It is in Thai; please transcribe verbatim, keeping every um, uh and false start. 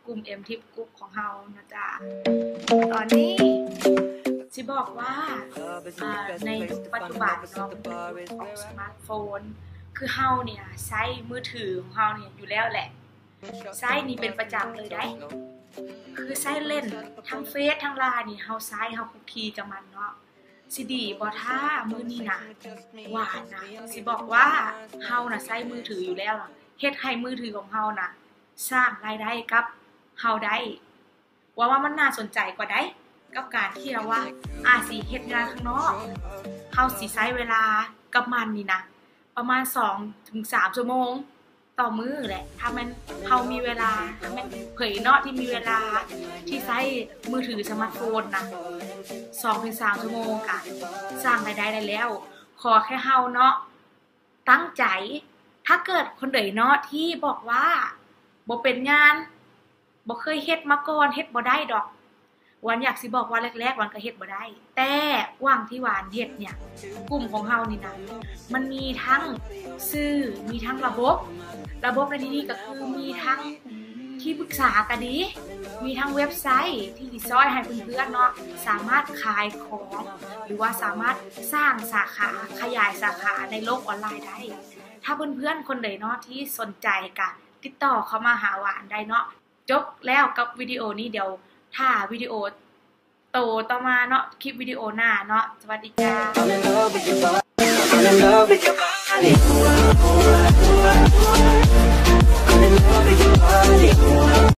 กลุ่ม เอ็ม ทิป กลุ่มของเฮานะจ๊ะตอนนี้สิบอกว่าในยุคปัจจุบันเนาะของสมาร์ทโฟนคือเฮาเนี่ยใช้มือถือของเฮาเนี่ยอยู่แล้วแหละใช้นี่เป็นประจำเลยได้คือใช้เล่นทั้งเฟซทั้งไลน์นี่เฮาใช้เฮาคุกคีกับมันเนาะสิดีบ่ถ้ามื้อนี้นะว่านะสิบอกว่าเฮาน่ะใช้มือถืออยู่แล้วเฮ็ดให้มือถือของเฮาน่ะสร้างรายได้กับเฮาได้ว่าว่ามันน่าสนใจกว่าได้กับการที่เราว่าอาสิเฮ็ดงานข้างนอกเฮาสิใช้เวลากับมันนี่นะประมาณ สองถึงสาม ชั่วโมงต่อมื้อแหละถ้ามันเฮามีเวลาถ้ามันเผยเนาะที่มีเวลาที่ใช้มือถือสมาร์ทโฟนนะ สองถึงสาม ชั่วโมงค่ะสร้างรายได้ได้แล้วขอแค่เฮาเนาะตั้งใจถ้าเกิดคนใดเนาะที่บอกว่าบ่เป็นงานบ่เคยเฮ็ดมาก่อนเฮ็ดบ่ได้ดอกวันอยากสิบอกว่าแรกๆวันก็เฮ็ดบ่ได้แต่ว่างที่หวานเฮ็ดเนี่ยกลุ่มของเฮานี่นะมันมีทั้งสื่อมีทั้งระบบระบบในที่นี้ก็คือมีทั้งที่ปรึกษาก็ดีมีทั้งเว็บไซต์ที่สิซอยให้เพื่อนๆเนาะสามารถขายของหรือว่าสามารถสร้างสาขาขยายสาขาในโลกออนไลน์ได้ถ้าเพื่อนๆคนใดเนาะที่สนใจก็ติดต่อเข้ามาหาหวานได้เนาะจบแล้วกับวิดีโอนี้เดี๋ยวถ้าวิดีโอโตต่อมาเนาะคลิปวิดีโอหน้าเนาะสวัสดีจ้า